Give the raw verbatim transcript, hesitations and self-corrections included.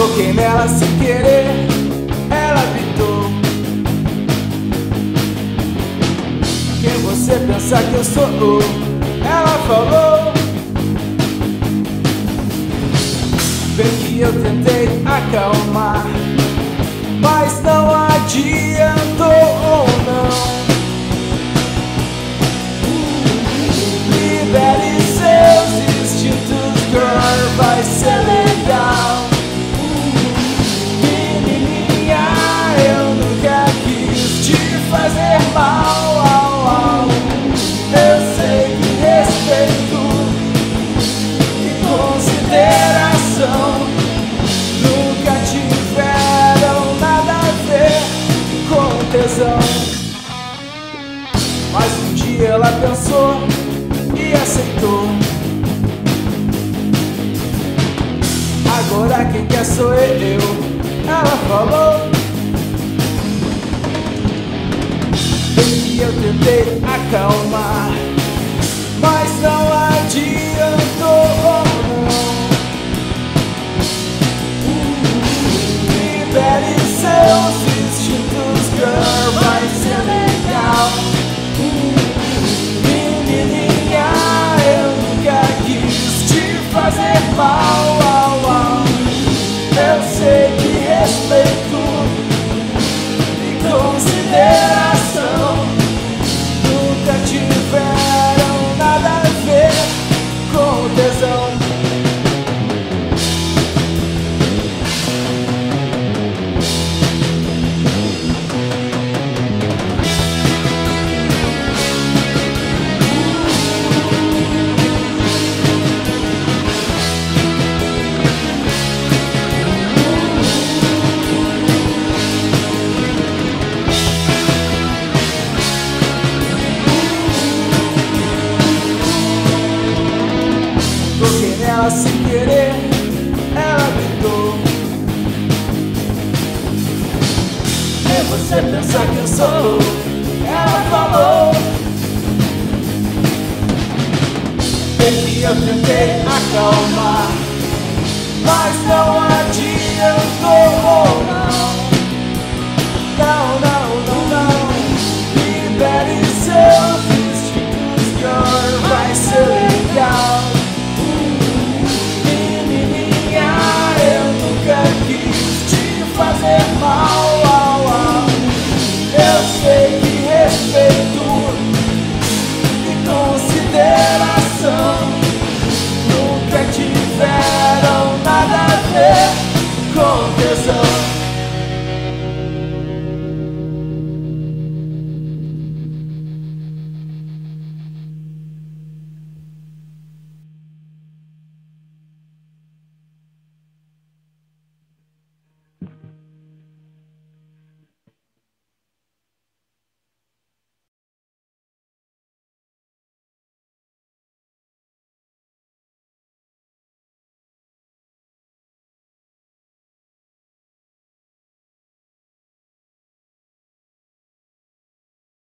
Toquei nela sem querer, ela gritou: quem você pensa que eu sou? Ela falou. Bem que eu tentei acalmar, mas não adiantou, não. Libere seus instintos, girl, vai ser legal. Menininha, eu nunca quis te fazer mal. Au, au. Eu sei que respeito e consideração nunca tiveram nada a ver com tesão. Mas um dia ela pensou e aceitou. Agora quem quer sou eu, ela falou. Bem que eu tentei acalmar, mas não adiantou, não. Libere seus instintos, girl, vai ser legal. Menininha, eu nunca quis te fazer mal. Au, au. Eu sei que respeito e consideração nunca tiveram nada a ver com tesão. Toquei nela sem querer, ela gritou: quem você pensa que eu sou? Ela falou. Bem que eu tentei acalmar, mas não adiantou.